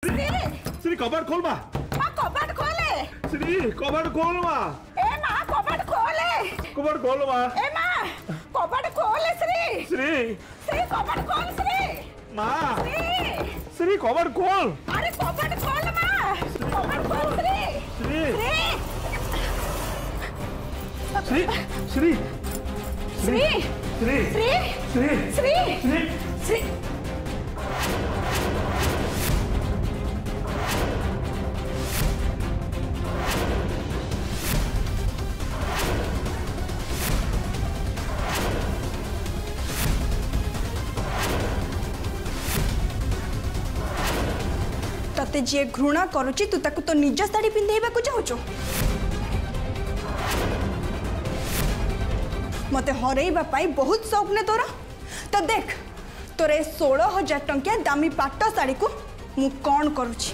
श्री कबाड़ खोल माँ। माँ कबाड़ खोले। श्री कबाड़ खोल माँ। ए माँ कबाड़ खोले। कबाड़ खोल माँ। ए माँ कबाड़ खोले श्री। श्री श्री कबाड़ खोल श्री। माँ। श्री श्री कबाड़ खोल। अरे कबाड़ खोल माँ। कबाड़ खोल श्री। श्री श्री श्री श्री श्री श्री श्री श्री श्री तते जे घृणा करुची तू ताकू तो निज साड़ी पिंधेबा को चाहूचो मते हरैबा पाई बहुत शौक ने तोरा तो देख तोर 16,000 टंकिया दामी पाट साड़ी को मु कौन करुची।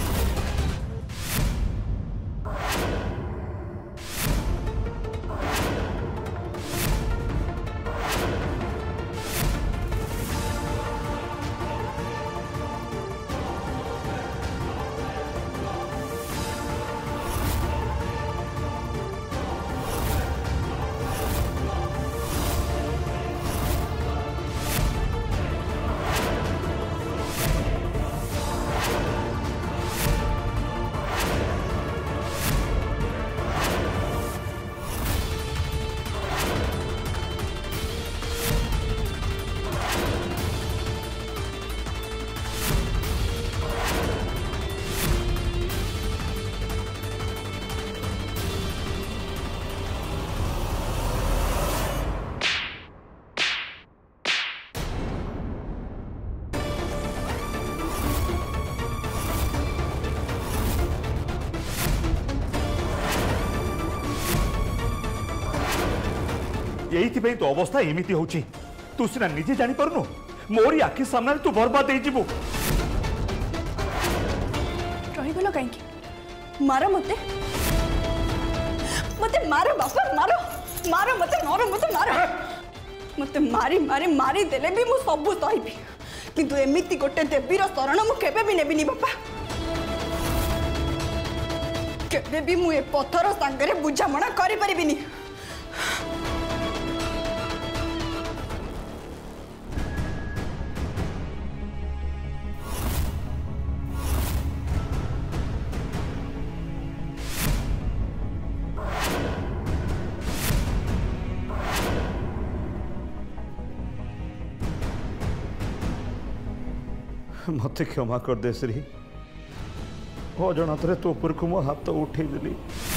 यही तो अवस्था एमती हो तू सीना निजे जानी पारनु मोरी आखि सामने तू बर्बाद हो रहीगल कहीं मार मते मते मार बापा मारो मारो मते मारो मते मारो मते मारी मारी मारी देले भी मु सब सहिबी किंतु एमिति गोटे देवीर शरण मु केबे भी नेबिनी बापा केबे भी मु ए पत्थर संगरे बुझामणा करि परिबिनी। मत क्षमा कर दे श्री अजाणत तो ऊपर को मो हाथ उठे देली।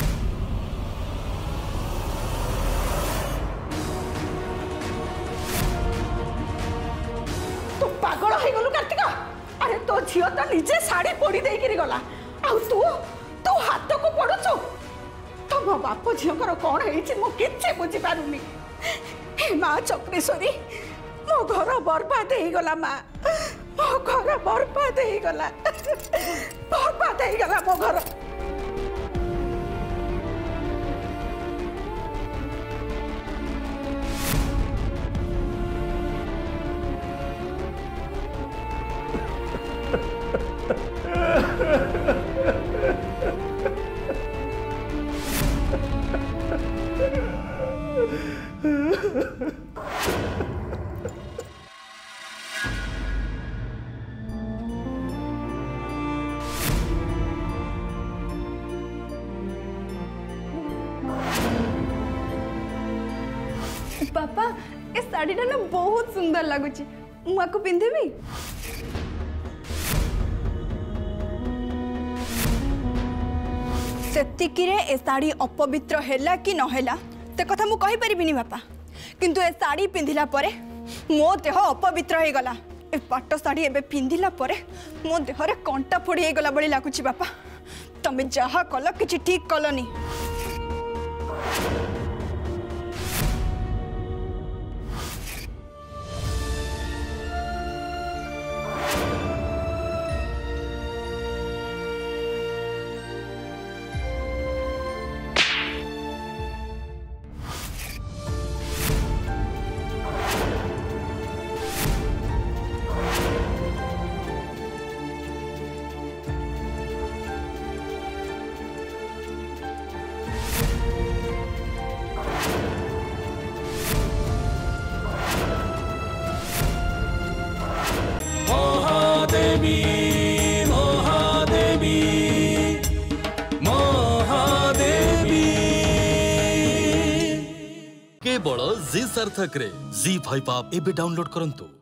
तू पागल हो गलु कार्तिक। अरे तो झियो तो निजे साड़ी पोड़ी दे गिरी गला आ तू तू हाथ को पड़ुछु तुम बाप झियोकर कौन है मु किछि बुझी पारुनी। हे माँ चक्रेश्वरी मो घर बर्बाद हो गला माँ मो घर बर्बाद हो गला बर्बाद हो गला मो घर। पापा ए साड़ी ना बहुत सुंदर लगुच मुझे पिंधेबी। सेतिकिरे ए साड़ी अपवित्र हैला कि नहेला ते कथा मु कहि परिबिनी बापा किंतु ए साड़ी पिंधिला परे मो देह अपवित्र हो गला। ए पाट साड़ी एबे पिंधिला परे मो देह रे कंटा फोड़ी हो गला बड़ी लागुची बापा तमे जहा कल किछि ठीक कलनी। महादेवी महादेवी महादेवी केवल जी सार्थक रे जी5 आप एबे डाउनलोड करंतु।